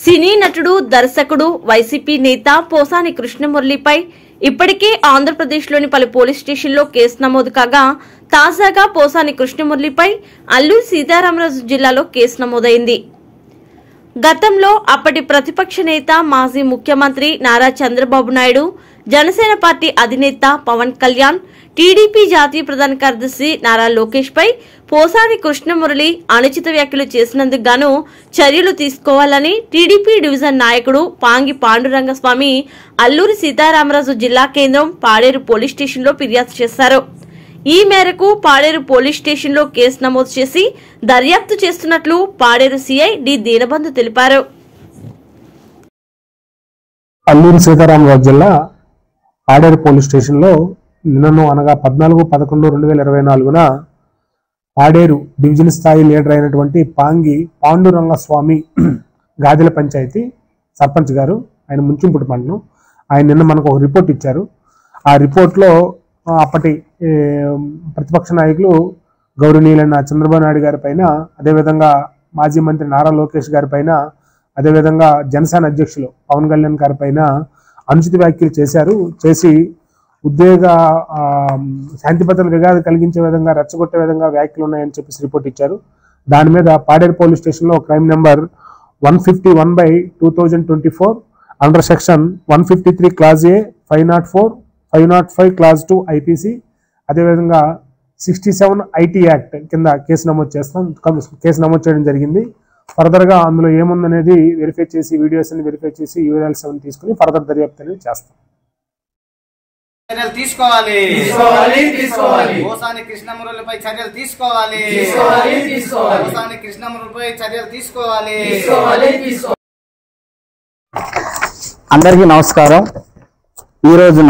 సినీ నటుడు దర్శకుడు వైసీపీ నేత పోసాని కృష్ణమురళిపై ఇప్పటికే ఆంధ్రప్రదేశ్లోని పలు పోలీస్ స్టేషన్లో కేసు నమోదు కాగా తాజాగా పోసాని కృష్ణమురళిపై అల్లూరి సీతారామరాజు జిల్లాలో కేసు నమోదైంది. గతంలో అప్పటి ప్రతిపక్ష నేత మాజీ ముఖ్యమంత్రి నారా చంద్రబాబు నాయుడు, జనసేన పార్టీ అధినేత పవన్ కళ్యాణ్, టీడీపీ జాతీయ ప్రధాన కార్యదర్శి నారా లోకేష్ పై పోసాని కృష్ణమురళి అనుచిత వ్యాఖ్యలు చేసినందుకు గాను చర్యలు తీసుకోవాలని టీడీపీ డివిజన్ నాయకుడు పాంగి పాండురంగస్వామి అల్లూరి సీతారామరాజు జిల్లా కేంద్రం పాడేరు పోలీస్ స్టేషన్లో ఫిర్యాదు చేశారు. ఈ మేరకు పాడేరు పోలీస్ స్టేషన్లో కేసు నమోదు చేసి దర్యాప్తు చేస్తున్నట్లు పాడేరు సీఐ డి దీనబంధు తెలిపారు. అల్లూరి సీతారామరాజు జిల్లా పాడేరు పోలీస్ స్టేషన్లో నిన్నను అనగా 14/11/2024 పాడేరు డివిజన్ స్థాయి లీడర్ అయినటువంటి పాంగి పాండురంగస్వామి గాదిల పంచాయతీ సర్పంచ్ గారు, ఆయన ముంచింపుటి మండలం, ఆయన నిన్న మనకు ఒక రిపోర్ట్ ఇచ్చారు. ఆ రిపోర్ట్లో అప్పటి ప్రతిపక్ష నాయకులు గౌరవనీయులైన చంద్రబాబు నాయుడు గారి పైన, అదేవిధంగా మాజీ మంత్రి నారా లోకేష్ గారి పైన, అదేవిధంగా జనసేన అధ్యక్షులు పవన్ కళ్యాణ్ గారి పైన అనుచిత వ్యాఖ్యలు చేసి ఉద్వేగ శాంతి భద్రతలు విఘాతం కలిగించే విధంగా, రెచ్చగొట్టే విధంగా వ్యాఖ్యలు ఉన్నాయని చెప్పేసి రిపోర్ట్ ఇచ్చారు. దాని మీద పాడేరు పోలీస్ స్టేషన్లో crime number 151/2024 under section 153 clause A, 504, 505 clause 2 IPC, అదేవిధంగా 67 ఐటీ యాక్ట్ కింద కేసు నమోదు చేయడం జరిగింది. ఫర్దర్గా అందులో ఏముందనేది వెరిఫై చేసి, వీడియోస్ అన్ని వెరిఫై చేసి యూఆర్ఎల్స్ అన్ని తీసుకుని ఫర్దర్ దర్యాప్తు అనేది చేస్తాం. చర్యలు తీసుకోవాలి. పోసాని కృష్ణమురళిపై చర్యలు తీసుకోవాలి. పోసాని కృష్ణమురళిపై చర్యలు తీసుకోవాలి. అందరికీ నమస్కారం. ఈ రోజున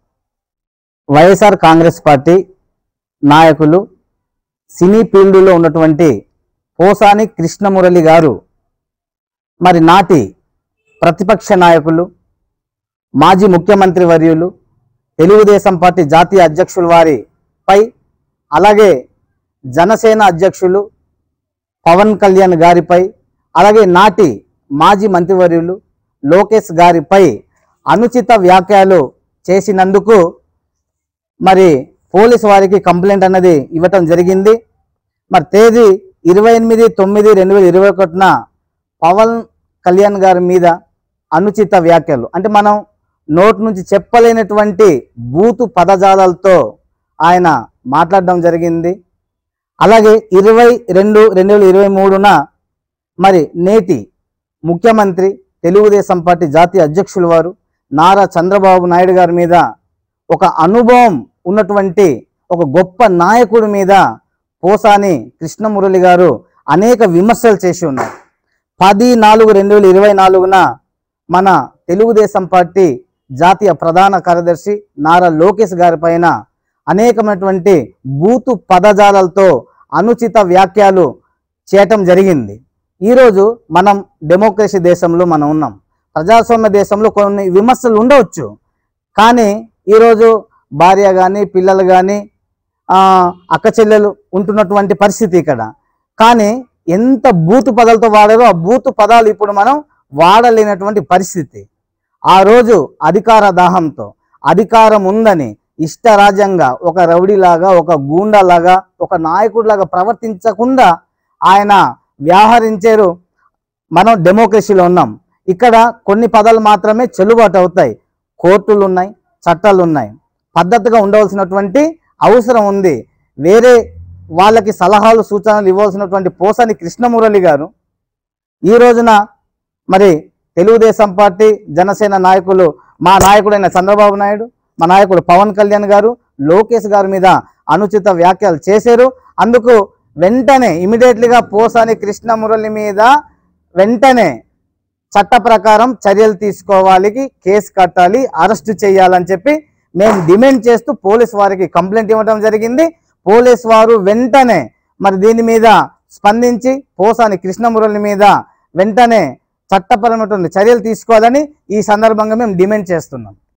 వైఎస్ఆర్ కాంగ్రెస్ పార్టీ నాయకులు, సినీ ఫీల్డ్లో ఉన్నటువంటి పోసాని కృష్ణమురళి గారు, మరి నాటి ప్రతిపక్ష నాయకులు, మాజీ ముఖ్యమంత్రి వర్యులు, తెలుగుదేశం పార్టీ జాతీయ అధ్యక్షుల వారిపై, అలాగే జనసేన అధ్యక్షులు పవన్ కళ్యాణ్ గారిపై, అలాగే నాటి మాజీ మంత్రివర్యులు లోకేష్ గారిపై అనుచిత వ్యాఖ్యలు చేసినందుకు మరి పోలీసు వారికి కంప్లైంట్ అన్నది ఇవ్వటం జరిగింది. మరి తేదీ 28/9/2021 పవన్ కళ్యాణ్ గారి మీద అనుచిత వ్యాఖ్యలు, అంటే మనం నోటి నుంచి చెప్పలేనటువంటి బూతు పదజాలాలతో ఆయన మాట్లాడడం జరిగింది. అలాగే 20/2/2023 మరి నేటి ముఖ్యమంత్రి, తెలుగుదేశం పార్టీ జాతీయ అధ్యక్షుల వారు నారా చంద్రబాబు నాయుడు గారి మీద, ఒక అనుభవం ఉన్నటువంటి ఒక గొప్ప నాయకుడి మీద పోసాని కృష్ణమురళి గారు అనేక విమర్శలు చేసి ఉన్నారు. 10/4/2024 మన తెలుగుదేశం పార్టీ జాతీయ ప్రధాన కార్యదర్శి నారా లోకేష్ గారి పైన అనేకమైనటువంటి బూతు పదజాలాలతో అనుచిత వ్యాఖ్యలు చేయటం జరిగింది. ఈరోజు మనం డెమోక్రసీ దేశంలో మనం ఉన్నాం. ప్రజాస్వామ్య దేశంలో కొన్ని విమర్శలు ఉండవచ్చు, కానీ ఈరోజు భార్య కానీ, పిల్లలు కానీ, అక్క చెల్లెలు ఉంటున్నటువంటి పరిస్థితి ఇక్కడ. కానీ ఎంత బూతు పదాలతో వాడారో ఆ బూతు పదాలు ఇప్పుడు మనం వాడలేనటువంటి పరిస్థితి. ఆ రోజు అధికార దాహంతో, అధికారం ఉందని ఇష్టరాజ్యంగా ఒక రౌడీలాగా, ఒక గూండాలాగా, ఒక నాయకుడిలాగా ప్రవర్తించకుండా ఆయన వ్యవహరించారు. మనం డెమోక్రసీలో ఉన్నాం. ఇక్కడ కొన్ని పదాలు మాత్రమే చెల్లుబాటు అవుతాయి. కోర్టులు ఉన్నాయి, చట్టాలు ఉన్నాయి. పద్ధతిగా ఉండవలసినటువంటి అవసరం ఉంది. వేరే వాళ్ళకి సలహాలు, సూచనలు ఇవ్వాల్సినటువంటి పోసాని కృష్ణమురళి గారు ఈ రోజున మరి తెలుగుదేశం పార్టీ, జనసేన నాయకులు, మా నాయకుడైన చంద్రబాబు నాయుడు, మా నాయకుడు పవన్ కళ్యాణ్ గారు, లోకేష్ గారి మీద అనుచిత వ్యాఖ్యలు చేశారు. అందుకు వెంటనే ఇమీడియట్లీగా పోసాని కృష్ణమురళి మీద వెంటనే చట్ట ప్రకారం చర్యలు తీసుకోవాలి, కేసు కట్టాలి, అరెస్టు చేయాలని చెప్పి మేము డిమాండ్ చేస్తూ పోలీసు వారికి కంప్లైంట్ ఇవ్వడం జరిగింది. పోలీసు వారు వెంటనే మరి దీని మీద స్పందించి పోసాని కృష్ణమురళి మీద వెంటనే చట్టపరమైనటువంటి చర్యలు తీసుకోవాలని ఈ సందర్భంగా మేము డిమాండ్ చేస్తున్నాం.